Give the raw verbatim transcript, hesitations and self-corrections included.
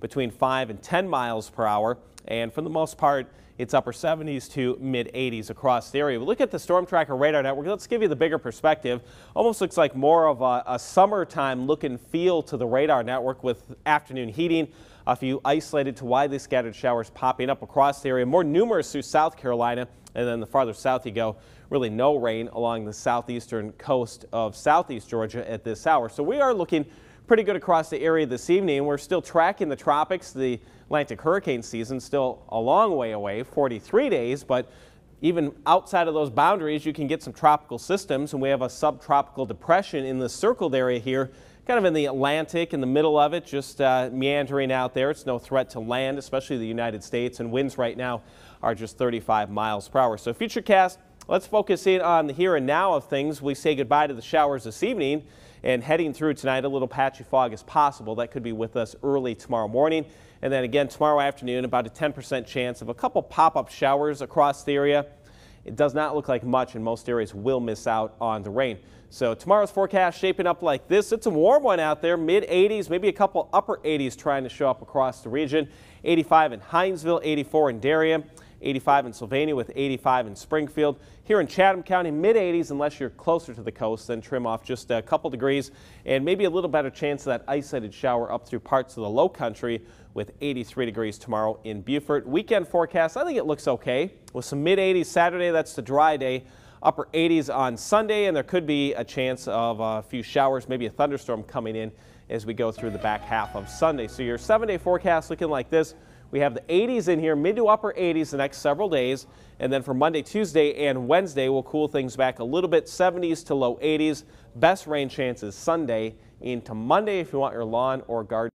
between five and ten miles per hour. And for the most part, it's upper seventies to mid eighties across the area. We look at the Storm Tracker radar network. Let's give you the bigger perspective. Almost looks like more of a, a summertime look and feel to the radar network with afternoon heating. A few isolated to widely scattered showers popping up across the area, more numerous through South Carolina, and then the farther south you go, really no rain along the southeastern coast of southeast Georgia at this hour. So we are looking pretty good across the area this evening. We're still tracking the tropics. The Atlantic hurricane season still a long way away, forty-three days, but even outside of those boundaries, you can get some tropical systems, and we have a subtropical depression in the circled area here, kind of in the Atlantic, in the middle of it, just uh, meandering out there. It's no threat to land, especially the United States, and winds right now are just thirty-five miles per hour. So Futurecast, let's focus in on the here and now of things. We say goodbye to the showers this evening, and heading through tonight, a little patchy fog is possible. That could be with us early tomorrow morning. And then again tomorrow afternoon, about a ten percent chance of a couple pop-up showers across the area. It does not look like much, and most areas will miss out on the rain. So tomorrow's forecast shaping up like this. It's a warm one out there, mid eighties, maybe a couple upper eighties trying to show up across the region. eighty-five in Hinesville, eighty-four in Darien, eighty-five in Sylvania with eighty-five in Springfield. Here in Chatham County, mid eighties unless you're closer to the coast, then trim off just a couple degrees, and maybe a little better chance of that isolated shower up through parts of the low country with eighty-three degrees tomorrow in Beaufort. Weekend forecast, I think it looks okay with some mid eighties Saturday. That's the dry day. Upper eighties on Sunday, and there could be a chance of a few showers, maybe a thunderstorm coming in as we go through the back half of Sunday. So your seven-day forecast looking like this. We have the eighties in here, mid to upper eighties the next several days. And then for Monday, Tuesday, and Wednesday, we'll cool things back a little bit, seventies to low eighties. Best rain chances Sunday into Monday if you want your lawn or garden.